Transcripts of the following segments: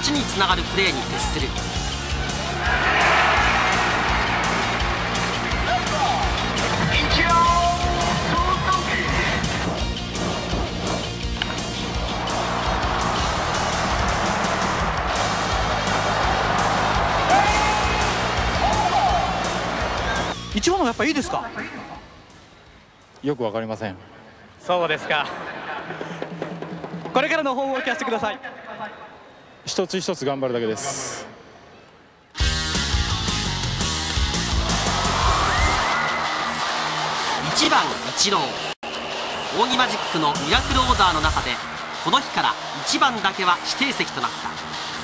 勝ちにつながるプレーに徹する。 一番のやっぱいいですか。 よくわかりません。 そうですか。これからの抱負を聞かせてください。 一つ一つ頑張るだけです。 1番イチロー。扇マジックのミラクルオーダーの中でこの日から1番だけは指定席となった。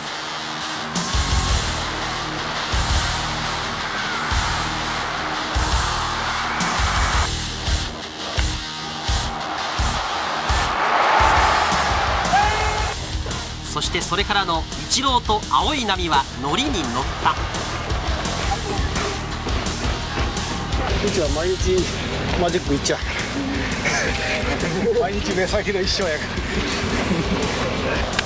そしてそれからのイチローと青い波はノリに乗った。 うちは毎日マジック行っちゃう毎日目先の一生やから